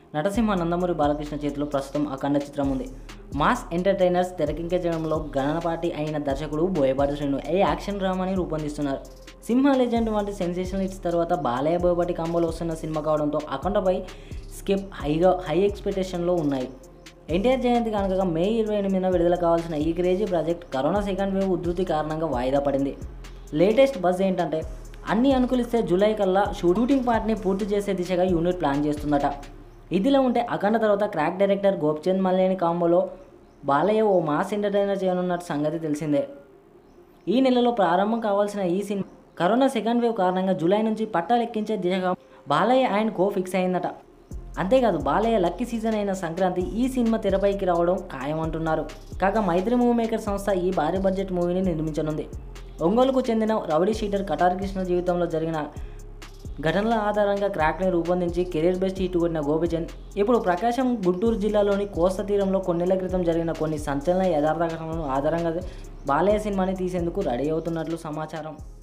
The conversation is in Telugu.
నటసింహ నందమూరి బాలకృష్ణ చేతిలో ప్రస్తుతం అఖండ చిత్రం ఉంది. మాస్ ఎంటర్టైనర్స్ తెరకెక్కించడంలో గణనపాటి అయిన దర్శకుడు బోయపాటి శ్రీను ఈ యాక్షన్ డ్రామాని రూపొందిస్తున్నారు. సింహ లెజెండ్ వంటి సెన్సేషనల్ హిట్స్ తర్వాత బాలయ్య బోయపాటి కాంబోలో వస్తున్న సినిమా కావడంతో అఖండపై స్కెప్ హై ఎక్స్పెక్టేషన్లో ఉన్నాయి. ఎన్టీఆర్ జయంతి కానుకగా మే 28న విడుదల కావాల్సిన ఈ crazy project corona second wave ఉధృతి కారణంగా వాయిదా పడింది. లేటెస్ట్ బజ్ ఏంటంటే అన్ని అనుకూలిస్తే జూలై కల్లా షూటింగ్ పార్ట్ని పూర్తి చేసే దిశగా యూనిట్ ప్లాన్ చేస్తుందట. ఇదిలా ఉంటే అఖండ తర్వాత క్రాక్ డైరెక్టర్ గోపిచంద్ మలినేని కాంబోలో బాలయ్య ఓ మాస్ ఎంటర్టైనర్ చేయనున్నట్టు సంగతి తెలిసిందే. ఈ నెలలో ప్రారంభం కావాల్సిన ఈ సినిమా కరోనా సెకండ్ వేవ్ కారణంగా జూలై నుంచి పట్టాలెక్కించే దిశగా బాలయ్య అండ్ కో ఫిక్స్ అయిందట. అంతేకాదు బాలయ్య లక్కీ సీజన్ అయిన సంక్రాంతి ఈ సినిమా తెరపైకి రావడం ఖాయమంటున్నారు. కాగా మైత్రి మూవీ మేకర్ సంస్థ ఈ భారీ బడ్జెట్ మూవీని నిర్మించనుంది. ఒంగోలుకు చెందిన రౌడీ షీటర్ కటార్ కృష్ణ జీవితంలో జరిగిన ఘటనల ఆధారంగా క్రాక్ని రూపొందించి కెరీర్ బెస్ట్ హిట్ కొట్టిన గోపిచంద్ ఇప్పుడు ప్రకాశం, గుంటూరు జిల్లాలోని కోస్తా తీరంలో కొన్నేళ్ల క్రితం జరిగిన కొన్ని సంచలన యథార్థ ఘటనలను ఆధారంగా బాలయ్య సినిమాని తీసేందుకు రెడీ అవుతున్నట్లు సమాచారం.